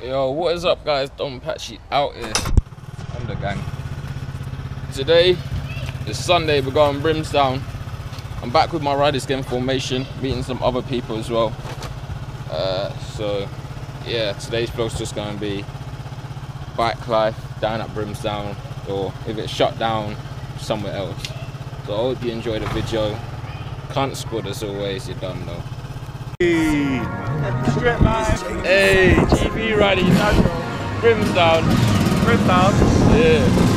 Yo, what is up guys? Don Patchy out here on the gang. Today is Sunday, we're going Brimstown. I'm back with my Riders Gang formation, meeting some other people as well. So yeah, today's vlog's just going to be bike life down at Brimstown, or if it's shut down, somewhere else. So I hope you enjoy the video. Can't squad as always, you don't know. Straight line. Hey, GB Riders, Brimstown. Brimstown. Yeah.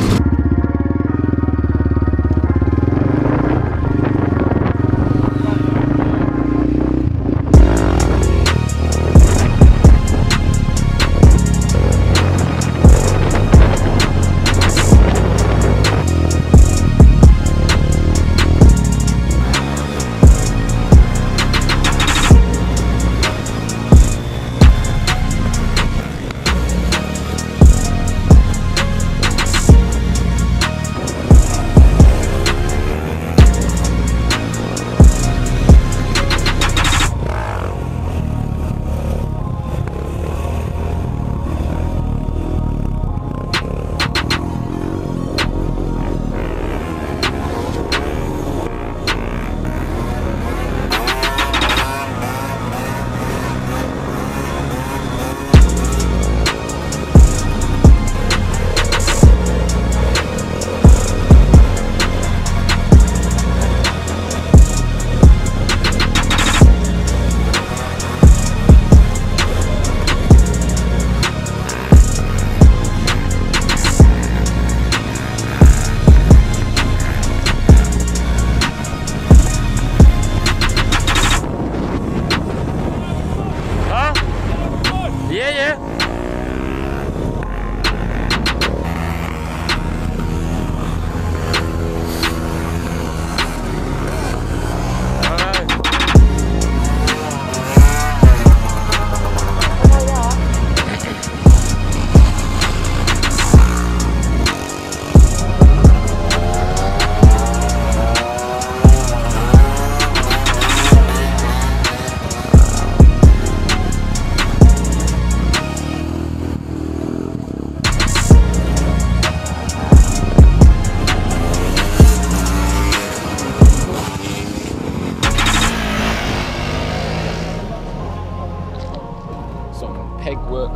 Peg work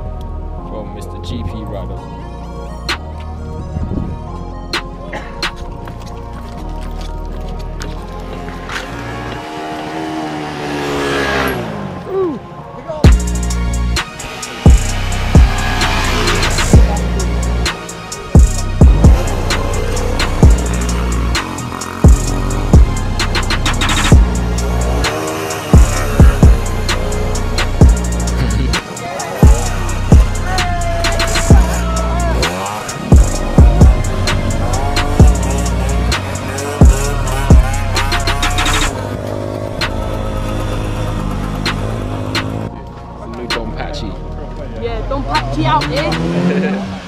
from Mr. GP Rider. Yeah, Don Patchy out here.